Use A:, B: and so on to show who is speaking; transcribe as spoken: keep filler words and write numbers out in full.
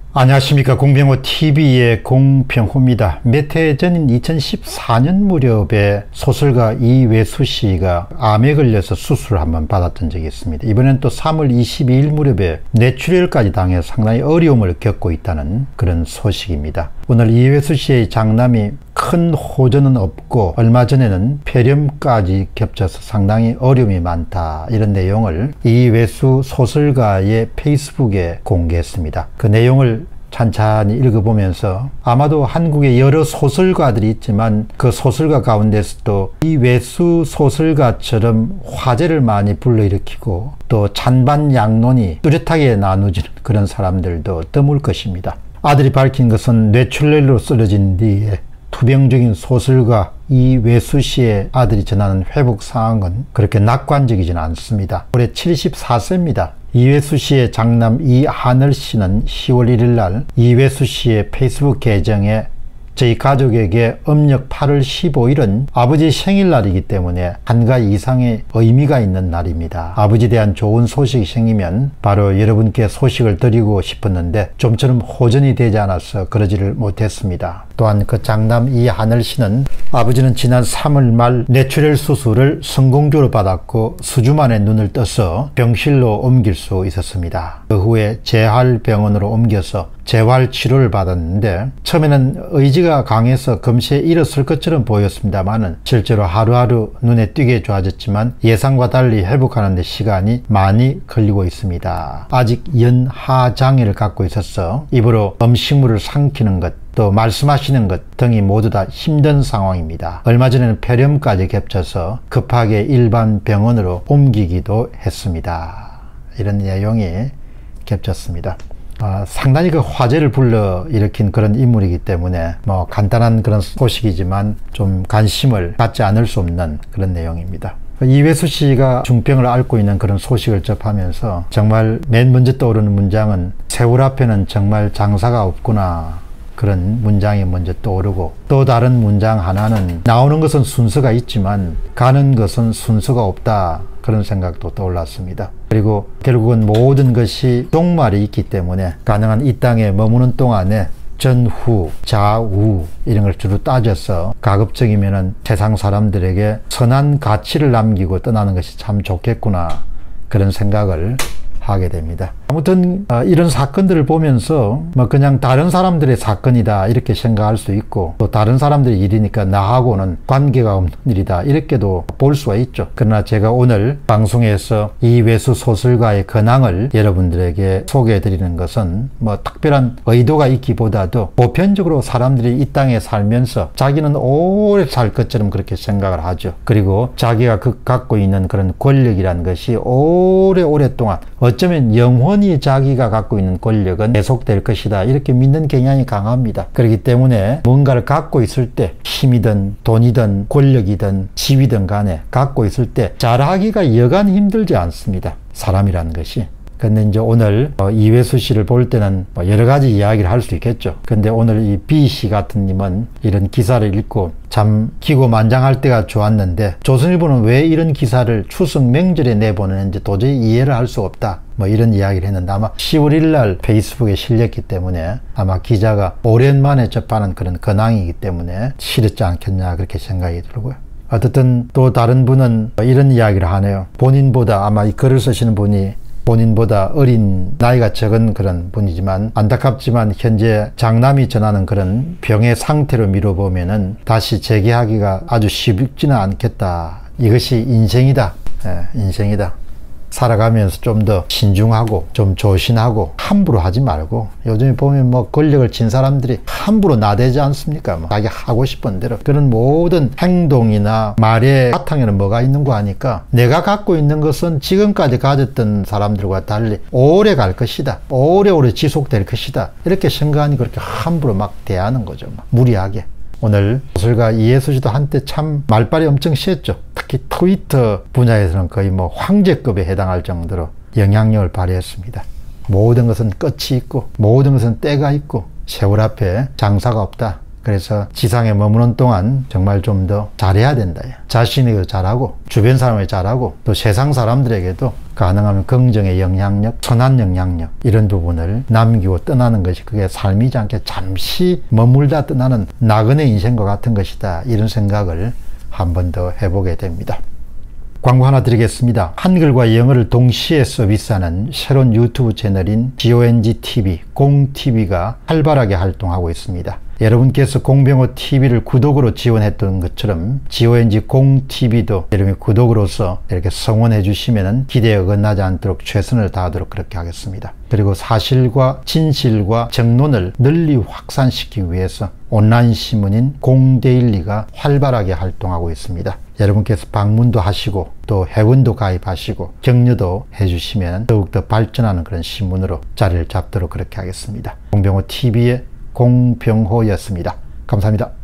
A: 안녕하십니까. 공병호티비의 공병호입니다. 몇 해 전인 이천십사 년 무렵에 소설가 이외수 씨가 암에 걸려서 수술을 한번 받았던 적이 있습니다. 이번엔 또 삼월 이십이일 무렵에 뇌출혈까지 당해 상당히 어려움을 겪고 있다는 그런 소식입니다. 오늘 이외수 씨의 장남이 큰 호전은 없고 얼마 전에는 폐렴까지 겹쳐서 상당히 어려움이 많다, 이런 내용을 이외수 소설가의 페이스북에 공개했습니다. 그 내용을 찬찬히 읽어보면서 아마도 한국에 여러 소설가들이 있지만 그 소설가 가운데서도 이외수 소설가처럼 화제를 많이 불러일으키고 또 찬반양론이 뚜렷하게 나누지는 그런 사람들도 드물 것입니다. 아들이 밝힌 것은 뇌출혈로 쓰러진 뒤에 투병적인 소설가 이외수 씨의 아들이 전하는 회복 상황은 그렇게 낙관적이지는 않습니다. 올해 칠십사 세입니다. 이외수 씨의 장남 이하늘 씨는 시월 일일 날 이외수 씨의 페이스북 계정에 저희 가족에게 음력 팔월 십오일은 아버지 생일날이기 때문에 한가 이상의 의미가 있는 날입니다. 아버지에 대한 좋은 소식이 생기면 바로 여러분께 소식을 드리고 싶었는데 좀처럼 호전이 되지 않아서 그러지를 못했습니다. 또한 그 장남 이하늘 씨는 아버지는 지난 삼월 말 뇌출혈 수술을 성공적으로 받았고 수주 만에 눈을 떠서 병실로 옮길 수 있었습니다. 그 후에 재활병원으로 옮겨서 재활 치료를 받았는데 처음에는 의지가 강해서 금세 일어설 것처럼 보였습니다만은 실제로 하루하루 눈에 띄게 좋아졌지만 예상과 달리 회복하는 데 시간이 많이 걸리고 있습니다. 아직 연하장애를 갖고 있어서 입으로 음식물을 삼키는 것, 또 말씀하시는 것 등이 모두 다 힘든 상황입니다. 얼마 전에는 폐렴까지 겹쳐서 급하게 일반 병원으로 옮기기도 했습니다. 이런 내용이 겹쳤습니다. 어, 상당히 그 화제를 불러일으킨 그런 인물이기 때문에 뭐 간단한 그런 소식이지만 좀 관심을 갖지 않을 수 없는 그런 내용입니다. 이외수 씨가 중병을 앓고 있는 그런 소식을 접하면서 정말 맨 먼저 떠오르는 문장은 세월 앞에는 정말 장사가 없구나, 그런 문장이 먼저 떠오르고, 또 다른 문장 하나는 나오는 것은 순서가 있지만 가는 것은 순서가 없다, 그런 생각도 떠올랐습니다. 그리고 결국은 모든 것이 종말이 있기 때문에 가능한 이 땅에 머무는 동안에 전후, 좌우 이런 걸 주로 따져서 가급적이면은 세상 사람들에게 선한 가치를 남기고 떠나는 것이 참 좋겠구나, 그런 생각을 하게 됩니다. 아무튼 어, 이런 사건들을 보면서 뭐 그냥 다른 사람들의 사건이다 이렇게 생각할 수 있고, 또 다른 사람들의 일이니까 나하고는 관계가 없는 일이다 이렇게도 볼 수가 있죠. 그러나 제가 오늘 방송에서 이외수 소설가의 근황을 여러분들에게 소개해 드리는 것은 뭐 특별한 의도가 있기보다도 보편적으로 사람들이 이 땅에 살면서 자기는 오래 살 것처럼 그렇게 생각을 하죠. 그리고 자기가 그 갖고 있는 그런 권력이라는 것이 오래 오랫동안 어쩌면 영원히 자기가 갖고 있는 권력은 계속될 것이다 이렇게 믿는 경향이 강합니다. 그렇기 때문에 뭔가를 갖고 있을 때 힘이든 돈이든 권력이든 지위든 간에 갖고 있을 때 잘하기가 여간 힘들지 않습니다. 사람이라는 것이. 근데 이제 오늘 이외수 씨를 볼 때는 여러 가지 이야기를 할 수 있겠죠. 근데 오늘 이 B씨 같은 님은 이런 기사를 읽고 참 기고만장할 때가 좋았는데 조선일보는 왜 이런 기사를 추석 명절에 내보내는지 도저히 이해를 할 수 없다, 뭐 이런 이야기를 했는데 아마 시월 일일 날 페이스북에 실렸기 때문에 아마 기자가 오랜만에 접하는 그런 근황이기 때문에 실었지 않겠냐, 그렇게 생각이 들고요. 어쨌든 또 다른 분은 이런 이야기를 하네요. 본인보다, 아마 이 글을 쓰시는 분이 본인보다 어린, 나이가 적은 그런 분이지만 안타깝지만 현재 장남이 전하는 그런 병의 상태로 미뤄보면은 다시 재개하기가 아주 쉽지는 않겠다. 이것이 인생이다. 예, 인생이다. 살아가면서 좀 더 신중하고 좀 조신하고 함부로 하지 말고, 요즘에 보면 뭐 권력을 쥔 사람들이 함부로 나대지 않습니까? 뭐 자기 하고 싶은 대로. 그런 모든 행동이나 말의 바탕에는 뭐가 있는 거 아니까 내가 갖고 있는 것은 지금까지 가졌던 사람들과 달리 오래 갈 것이다, 오래오래 지속될 것이다, 이렇게 생각하니 그렇게 함부로 막 대하는 거죠. 막 무리하게. 오늘 소설가 이외수 씨도 한때 참 말발이 엄청 심했죠. 특히 트위터 분야에서는 거의 뭐 황제급에 해당할 정도로 영향력을 발휘했습니다. 모든 것은 끝이 있고 모든 것은 때가 있고 세월 앞에 장사가 없다. 그래서 지상에 머무는 동안 정말 좀 더 잘해야 된다. 자신에게도 잘하고 주변 사람에게 잘하고 또 세상 사람들에게도 가능하면 긍정의 영향력, 선한 영향력 이런 부분을 남기고 떠나는 것이 그게 삶이지 않게 잠시 머물다 떠나는 나그네 인생과 같은 것이다. 이런 생각을 한 번 더 해보게 됩니다. 광고 하나 드리겠습니다. 한글과 영어를 동시에 서비스하는 새로운 유튜브 채널인 공티비, 공티비가 활발하게 활동하고 있습니다. 여러분께서 공병호티비를 구독으로 지원했던 것처럼 공티비도 여러분이 구독으로서 이렇게 성원해 주시면 기대에 어긋나지 않도록 최선을 다하도록 그렇게 하겠습니다. 그리고 사실과 진실과 정론을 널리 확산시키기 위해서 온라인 신문인 공데일리가 활발하게 활동하고 있습니다. 여러분께서 방문도 하시고 또 회원도 가입하시고 격려도 해주시면 더욱더 발전하는 그런 신문으로 자리를 잡도록 그렇게 하겠습니다. 공병호티비의 공병호였습니다. 감사합니다.